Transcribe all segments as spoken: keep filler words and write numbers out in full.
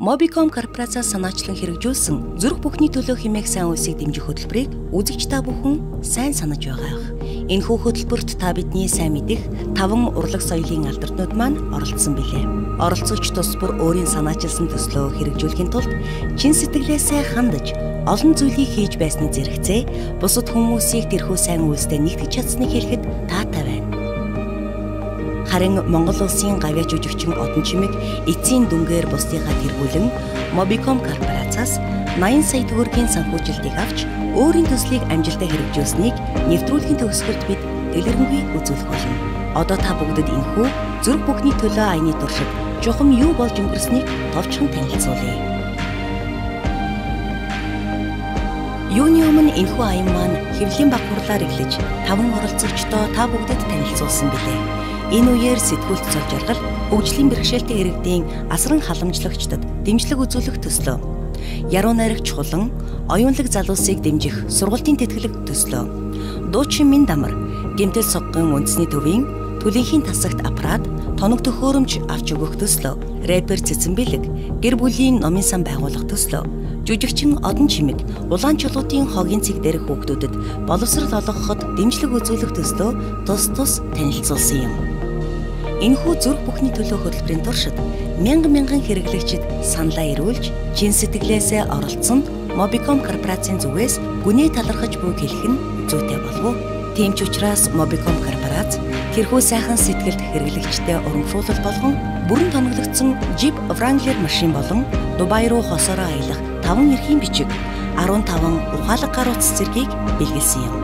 Mobicom корпорацаас санаачлан хэрэгжүүлсэн зүрх бүхний төлөө хэмээх сайн үсийг дэмжих хөтөлбөрийг үзэгч та бүхэн сайн санаж байгаах. Энэхүү хөтөлбөрт та бидний сайн мэдих таван урлаг соёлын алдарнууд маань оролцсон билээ. Оролцогч тус бүр өөрийн санаачилсан төслөө хэрэгжүүлэхийн тулд чин сэтгэлээсээ хандаж олон зүйлийг хийж байсны зэрэгцээ бусад хүмүүсийг тэрхүү сайн үйлстэй нэгтгэж чадсныг хэлэхэд таатай байна. Харин Монгол улсын гавьяа жүжигчин Одон Чимэг эцсийн дүнгээр бусдыгаа тэргүүлэн Mobicom корпорацаас наян сая төгрөгийн санхүүжилтийг авч өөрийн төслийг амжилттай хэрэгжүүлсэнийг нэвтрүүлгийн төгсгөлд бид дэлгэрэнгүй үзүүлэх болно. Одоо та бүгдэд энэхүү зүрх бүхний төлөө аяны туршид чухам юу болж өнгөрснийг товчхон танилцуулъя. Юуны өмнө энэхүү аян маань хэвлэлийн баг хурлаар эхлэж таван оролцогчдоо та бүгдэд танилцуулсан билээ. Энэ үеэр сэтгүүлт цол жаргал, хөгжлийн бэрхшээлтэй иргэдийн асран халамжлагчдад дэмжлэг үзүүлэх төслөө. Яруу найрагч чухлан оюунлаг залуусыг дэмжих сургалтын тэтгэлэг төслөө. Дуучин Мин Дамар гэмтэл суггын үндэсний төвийн төлөнхийн тасагт аппарат, тоног төхөөрөмж авч өгөх төслөө. Рэпер Цэцэн Бэлэг гэр бүлийн номын сан байгуулах төслөө. Жүжигчин Одон Чимэг улаан чулуутын хогийн цэг дээрх хүүхдүүдэд боловсрол олгоход дэмжлэг үзүүлэх төслөө тус тус танилцуулсан юм. Энэхүү зүрх бүхний төлөө хөтөлбөрийн туршид мянган мянган хэрэглэгчид саналаа ирүүлж, чин сэтгэлээсээ оролцсонд Mobicom корпорацийн зүгээс гүнээ талархаж буй хэлэх нь зүйтэй болов уу? Тийм ч учраас Mobicom корпорац тэрхүү сайхан сэтгэлд хэрэглэгчтэй урамшуулал болгон бүрэн тоноглогдсон Jeep Wrangler машин болон Дубай руу хосороо аялах таван эрхийн бичиг, арван таван ухаалаг гарууц зэргийг бэлгэлсэн юм.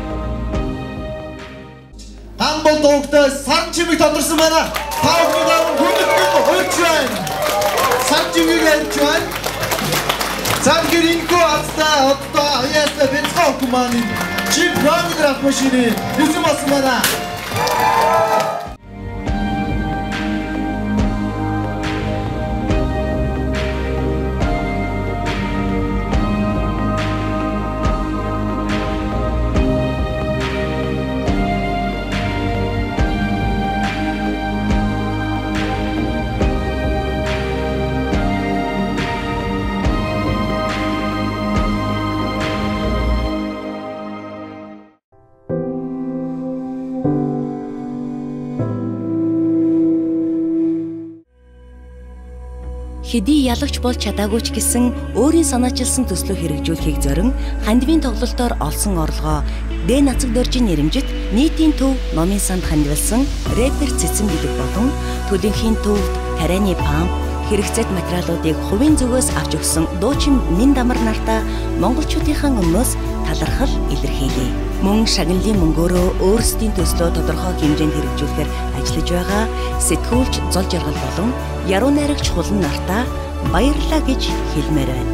Хамбол дуугтай Сан Чимэг тодорсон байна. Та бүхэн хүндэтгэл хөрч байна. Сан Чимэг хэлж байна. Цангэринко атта отто яста бэлцээ хүмүүс Jeep Wrangler машины бэлэн болсон байна. Хэдий ялагч болж чадаагүй ч гэсэн өөрийн санаачилсан төслөө хэрэгжүүлэхийг зорин хандивын тоглолтоор олсон орлогоо Дэ Нацаг Доржийн нэрэмжит нийтийн төв номын санд хандивалсан рэпер Цэцэн Бэлэг болон төлөнхийн төвд тарианы памп, хэрэгцээт материалуудыг хувийн зүгээс авч өгсөн дуучин Мин Дамар нартаа монголчуудынхаа өмнөөс талархал илэрхийлье. Мөн шагналын мөнгөөрөө өөрсдийн төслөө тодорхой хэмжээнд хэрэгжүүлэхээр ажиллаж байгаа сэтгүүлч Зол жаргал болон яруу найрагч хулан нартаа баярлалаа гэж хэлмээр байна.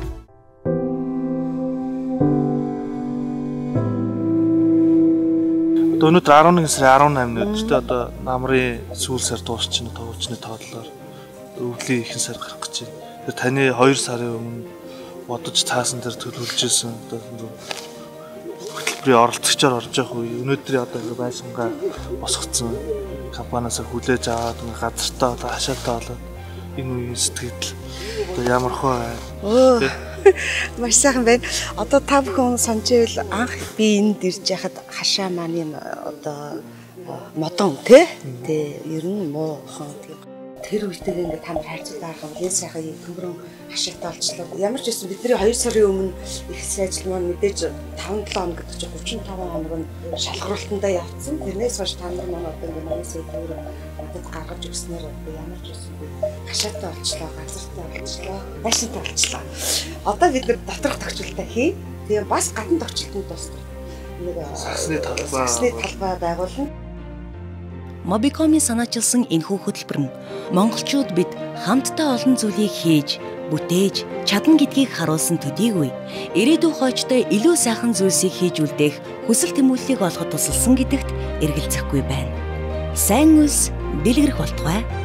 Одоо өнөөдөр арван нэгэн сарын арван наймны өдөртөө одоо намрын сүүл сар дуусчихна товчны тоодлоор өвлийн ихэнх сар гарах гэж байна. Тэр таны хоёр сарын өмнө бодож цаасан дээр төлөвлөж ирсэн одоо хөтөлбөрийн оролцогчоор орж явах үе өнөөдрийн одоо ингээ байсангаа босгоцсон компаниас хүлээж аваад ингээ газартаа одоо хашаатаа болоод энэ үеийн сэтгэл одоо ямар хөө байна. Маш сайхан байна. Одоо та бүхэн сандживэл анх би энд ирж яхад хашаа маань юм одоо модон тий. Тэ ер нь муухан тэр үедээ ингээ та нар хайрцаг байгаа юм. Энэ сайхан төмөрөн хашаатай олчлоо. Ямар ч байсан бидний хоёр сарын өмнө их сайжил маань мэдээж таван долоо хоног гэдэг чинь гучин таван хоног нь шалгаруултандаа явцсан. Тэрнээс хойш та нар маань одоо ингээ манайс өөр надад гаргаж өгснээр ямар ч байсан хашаатай олчлоо, газартай олчлоо, байшинтай олчлоо. Одоо бид нар доторх тогтчлолтоо хий. Тэгээ бас гадна тогтчлолтод бас нэг сасны талбай сасны талбай байгуулна. Mobicom-ийн санаачилсан энэхүү хөтөлбөр нь монголчууд бид хамтдаа олон зүйлийг хийж, бүтээж, чадна гэдгийг харуулсан төдийгүй ирээдүйн хойчтой илүү сайхан зүйлсийг хийж үлдээх хүсэл тэмүүллийг олоход тусалсан гэдэгт эргэлзэхгүй байна. Сайн үйлс дэлгэрэх болтугай.